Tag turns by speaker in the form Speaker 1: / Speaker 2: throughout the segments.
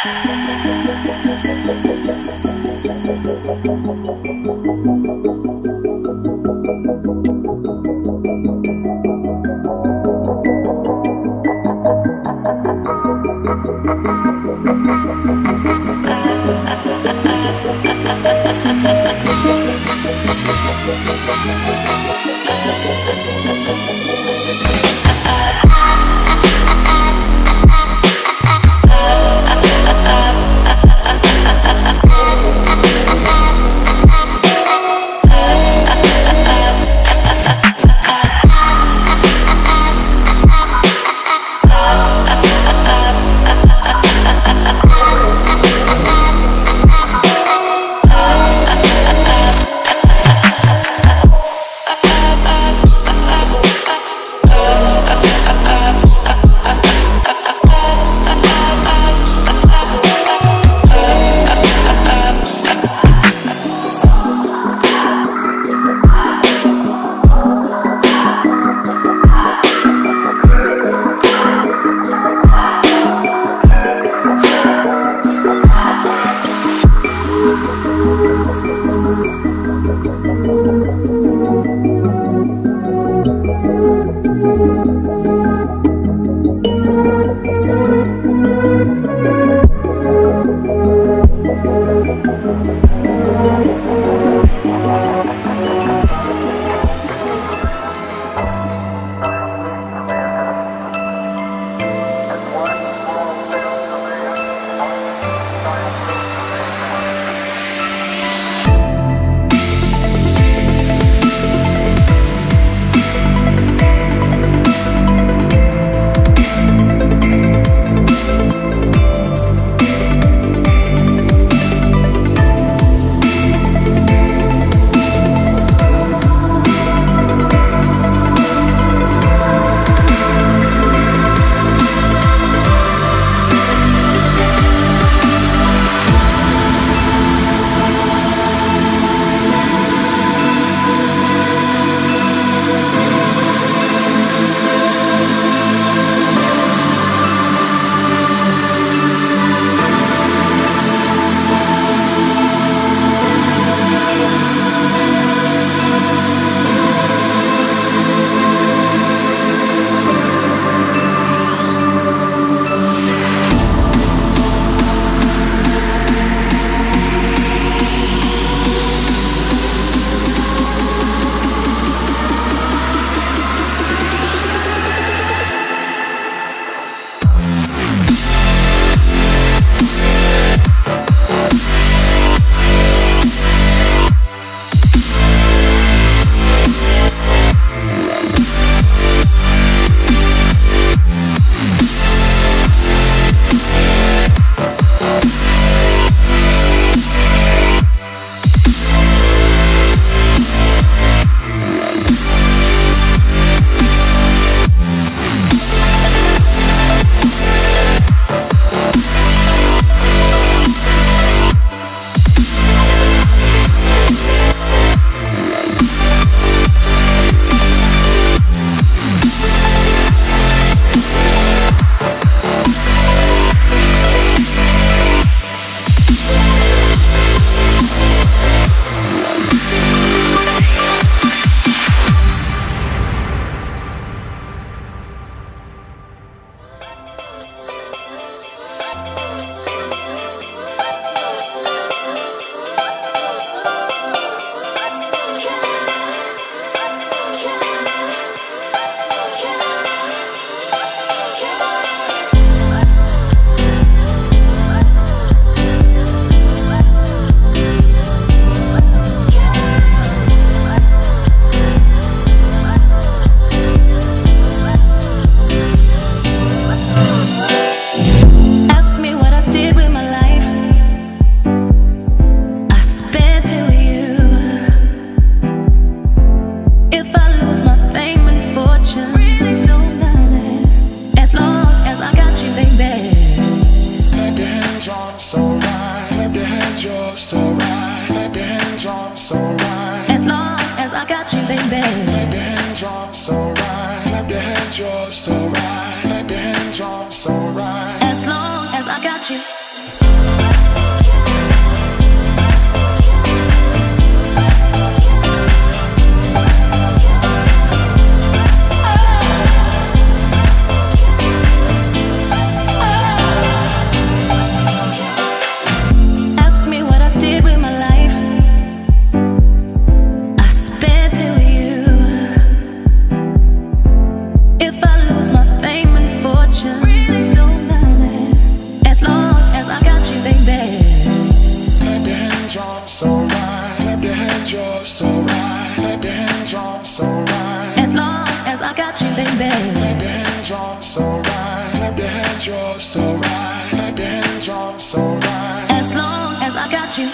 Speaker 1: As long as I got you. baby.
Speaker 2: Clap your hands, you're so right. Clap your hands, you're so right. Clap your hands, you're so right.
Speaker 1: As long as I got you.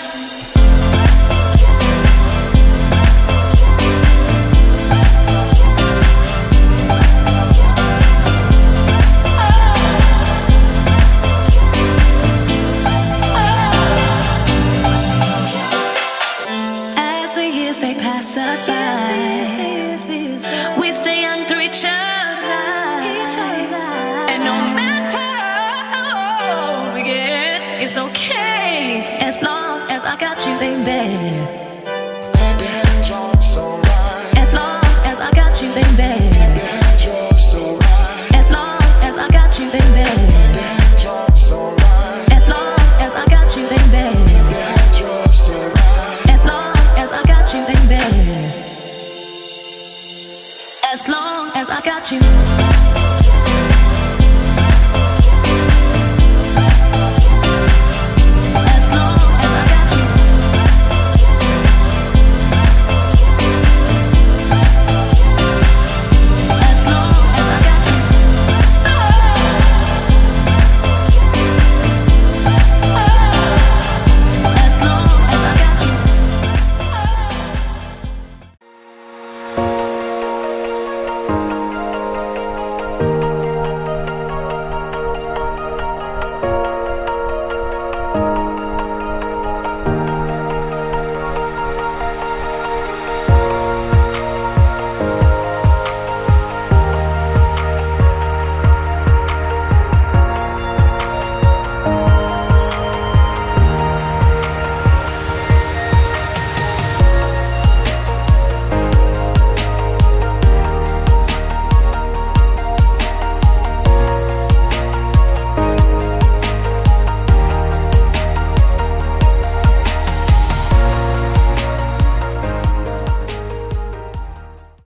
Speaker 1: As the years they pass us by, we stay young through each other. And no matter how old we get, it's okay as long as I got you, baby.
Speaker 2: Clap your hands, you're so right.
Speaker 1: As long as I got you, baby.
Speaker 2: Clap your hands, you're so right.
Speaker 1: As long as I got you, baby.
Speaker 2: Clap your hands, you're so right.
Speaker 1: As long as I got you, baby.
Speaker 2: Clap your hands, you're so right.
Speaker 1: As long as I got you, baby. As long as I got you.